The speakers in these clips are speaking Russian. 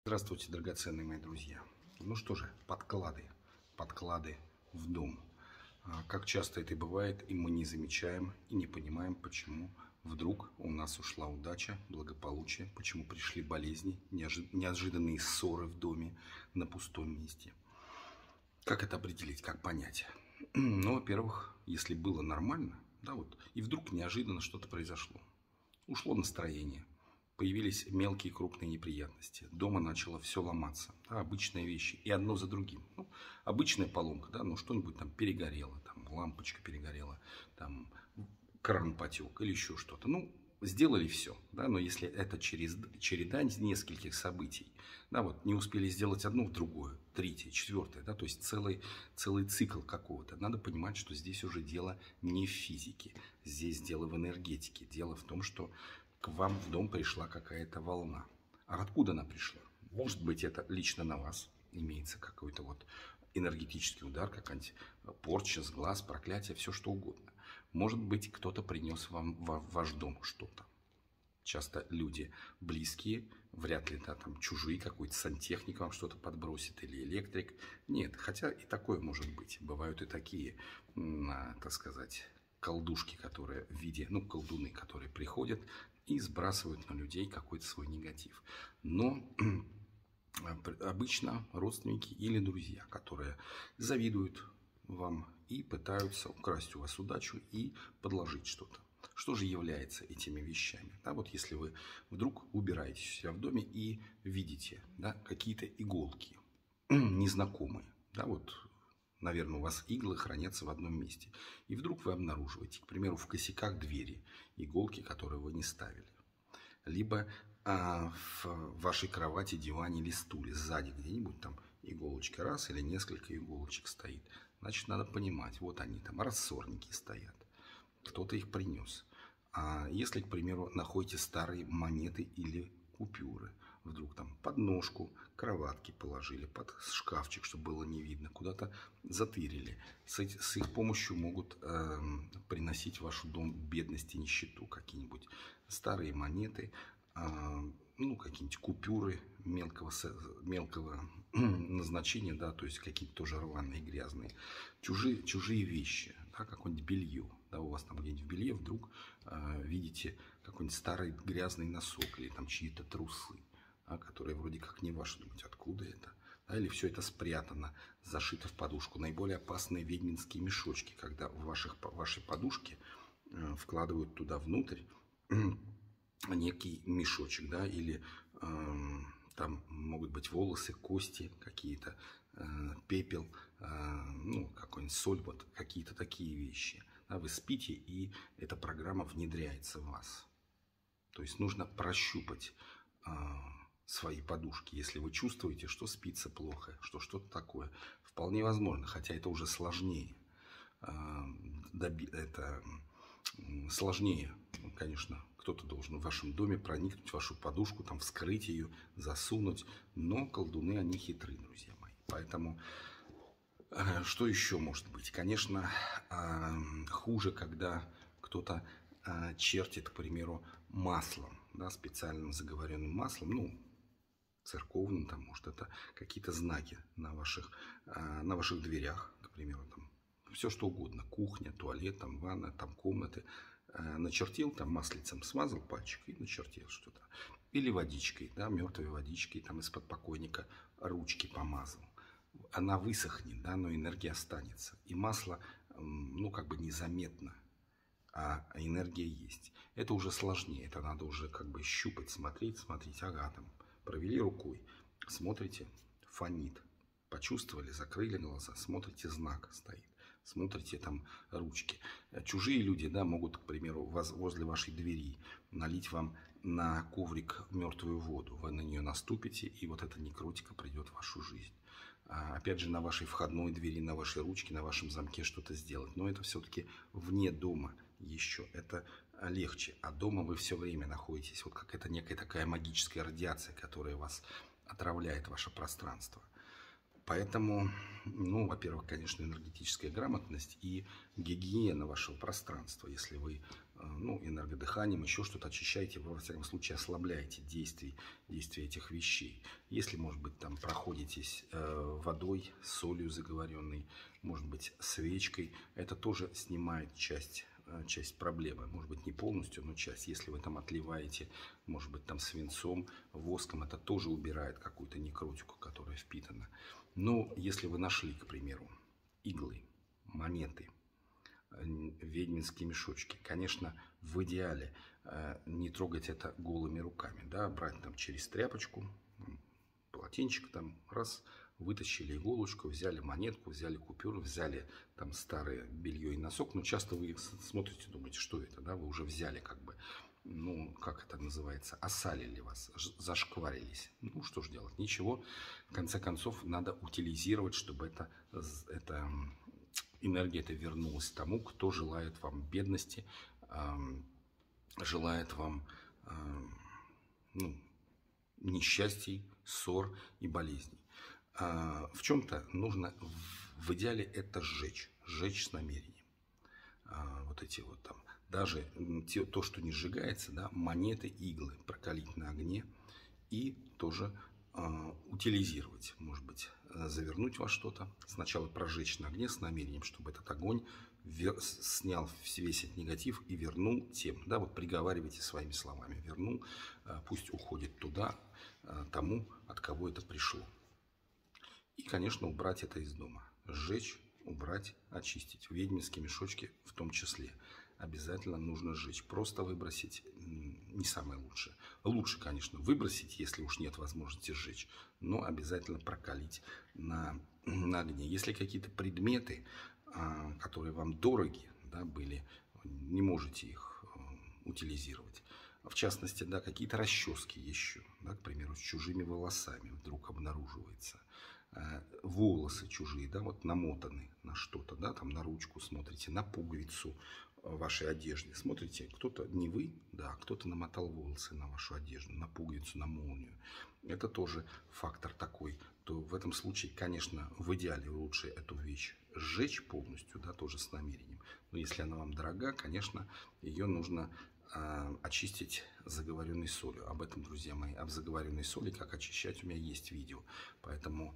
Здравствуйте, драгоценные мои друзья. Ну что же, подклады в дом. Как часто это бывает, и мы не замечаем, и не понимаем, почему вдруг у нас ушла удача, благополучие, почему пришли болезни, неожиданные ссоры в доме на пустом месте. Как это определить, как понять? Ну, во-первых, если было нормально, да, вот, и вдруг неожиданно что-то произошло. Ушло настроение, появились мелкие крупные неприятности. Дома начало все ломаться. Да, обычные вещи. И одно за другим. Ну, обычная поломка, да, ну что-нибудь там перегорело, там лампочка перегорела, там кран потек или еще что-то. Ну, сделали все, да, но если это череда нескольких событий, да, вот не успели сделать одно в другое, третье, четвертое, да, то есть целый цикл какого-то. Надо понимать, что здесь уже дело не в физике, здесь дело в энергетике. Дело в том, что к вам в дом пришла какая-то волна. А откуда она пришла? Может быть, это лично на вас имеется какой-то вот энергетический удар, какая-нибудь порча с глаз, проклятие, все что угодно. Может быть, кто-то принес вам в ваш дом что-то. Часто люди близкие, вряд ли да, там чужие, какой-то сантехник вам что-то подбросит или электрик. Нет, хотя и такое может быть. Бывают и такие, так сказать, колдушки, которые в виде, ну, колдуны, которые приходят и сбрасывают на людей какой-то свой негатив. Но обычно родственники или друзья, которые завидуют вам и пытаются украсть у вас удачу и подложить что-то. Что же является этими вещами? Да, вот если вы вдруг убираетесь у себя в доме и видите да, какие-то иголки незнакомые, да, вот, наверное, у вас иглы хранятся в одном месте, и вдруг вы обнаруживаете, к примеру, в косяках двери иголки, которые вы не ставили, либо в вашей кровати, диване или стуле сзади где-нибудь там иголочка раз или несколько иголочек стоит, значит, надо понимать, вот они там, рассорники стоят. Кто-то их принес. А если, к примеру, находите старые монеты или купюры, вдруг там под ножку кроватки положили, под шкафчик, чтобы было не видно, куда-то затырили. С их помощью могут приносить в ваш дом бедность и нищету. Какие-нибудь старые монеты, ну, какие-нибудь купюры мелкого назначения, да, то есть какие-то тоже рваные, грязные, чужие вещи, да, какое-нибудь белье, да, у вас там где-нибудь в белье вдруг видите какой-нибудь старый грязный носок или там чьи-то трусы, да, которые вроде как не ваши, думаете, откуда это, да, или все это спрятано, зашито в подушку. Наиболее опасные ведьминские мешочки, когда в вашей подушке вкладывают туда внутрь некий мешочек, да, или там могут быть волосы, кости какие-то, пепел, ну, какой-нибудь соль, вот какие-то такие вещи. Да, вы спите, и эта программа внедряется в вас. То есть нужно прощупать свои подушки. Если вы чувствуете, что спится плохо, что что-то такое, вполне возможно, хотя это уже сложнее. Это сложнее, конечно, кто-то должен в вашем доме проникнуть в вашу подушку, там вскрыть ее, засунуть, но колдуны, они хитрые, друзья мои. Поэтому что еще может быть? Конечно, хуже, когда кто-то чертит, к примеру, маслом, да, специальным заговоренным маслом, ну, церковным, там, может, это какие-то знаки на ваших дверях, к примеру, там, все что угодно, кухня, туалет, там, ванна, там, комнаты, начертил, там, маслицем смазал пальчик и начертил что-то. Или водичкой, да, мертвой водичкой, там, из-под покойника ручки помазал. Она высохнет, да, но энергия останется. И масло, ну, как бы незаметно, а энергия есть. Это уже сложнее, это надо уже как бы щупать, смотреть, ага, там, провели рукой, смотрите, фонит. Почувствовали, закрыли глаза, смотрите, знак стоит. Смотрите, там ручки. Чужие люди, да, могут, к примеру, возле вашей двери налить вам на коврик мертвую воду. Вы на нее наступите, и вот эта некротика придет в вашу жизнь. Опять же, на вашей входной двери, на вашей ручке, на вашем замке что-то сделать. Но это все-таки вне дома еще. Это легче. А дома вы все время находитесь. Вот как это некая такая магическая радиация, которая вас отравляет, ваше пространство. Поэтому, ну, во-первых, конечно, энергетическая грамотность и гигиена вашего пространства. Если вы ну, энергодыханием, еще что-то очищаете, вы, во всяком случае, ослабляете действие этих вещей. Если, может быть, там проходитесь водой, солью заговоренной, может быть, свечкой, это тоже снимает часть проблемы. Может быть, не полностью, но часть. Если вы там отливаете, может быть, там свинцом, воском, это тоже убирает какую-то некротику, которая впитана. Но если вы нашли, к примеру, иглы, монеты, ведьминские мешочки, конечно, в идеале не трогать это голыми руками, да, брать там через тряпочку, полотенчик там, раз, вытащили иголочку, взяли монетку, взяли купюру, взяли там старое белье и носок, но часто вы смотрите, думаете, что это, да, вы уже взяли как бы, ну, как это называется, осалили вас, зашкварились. Ну, что же делать, ничего, в конце концов, надо утилизировать, чтобы это энергия эта вернулась тому, кто желает вам бедности, желает вам ну, несчастий, ссор и болезней. В чем-то нужно, в идеале, это сжечь с намерением. Вот эти вот там, даже то, что не сжигается, да, монеты, иглы прокалить на огне и тоже утилизировать, может быть, завернуть во что-то. Сначала прожечь на огне с намерением, чтобы этот огонь снял весь этот негатив и вернул тем. Да, вот приговаривайте своими словами. Вернул, пусть уходит туда, тому, от кого это пришло. И, конечно, убрать это из дома. Сжечь, убрать, очистить. Ведьминские мешочки в том числе. Обязательно нужно сжечь. Просто выбросить не самое лучшее. Лучше, конечно, выбросить, если уж нет возможности сжечь, но обязательно прокалить на огне. Если какие-то предметы, которые вам дороги, да, были, не можете их утилизировать. В частности, да, какие-то расчески еще, да, к примеру, с чужими волосами вдруг обнаруживается. Волосы чужие, да, вот намотаны на что-то, да, там на ручку смотрите, на пуговицу вашей одежды. Смотрите, кто-то, не вы, да, кто-то намотал волосы на вашу одежду, на пуговицу, на молнию. Это тоже фактор такой. То в этом случае, конечно, в идеале лучше эту вещь сжечь полностью, да, тоже с намерением. Но если она вам дорога, конечно, ее нужно очистить заговоренной солью. Об этом, друзья мои, об заговоренной соли, как очищать, у меня есть видео. Поэтому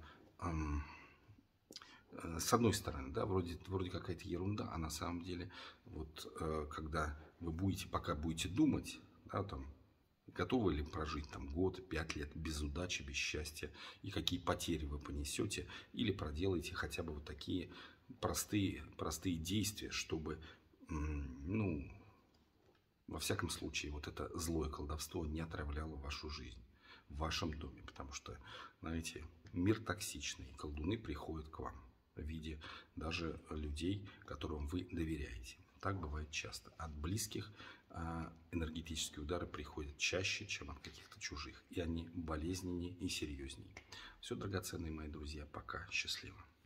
с одной стороны, да, вроде какая-то ерунда, а на самом деле, вот когда вы будете, пока будете думать, да, там, готовы ли прожить там год, 5 лет без удачи, без счастья, и какие потери вы понесете, или проделаете хотя бы вот такие простые действия, чтобы, ну, во всяком случае, вот это злое колдовство не отравляло вашу жизнь в вашем доме, потому что, знаете, мир токсичный, колдуны приходят к вам в виде даже людей, которым вы доверяете. Так бывает часто. От близких энергетические удары приходят чаще, чем от каких-то чужих. И они болезненнее и серьезнее. Все, драгоценные мои друзья, пока. Счастливо.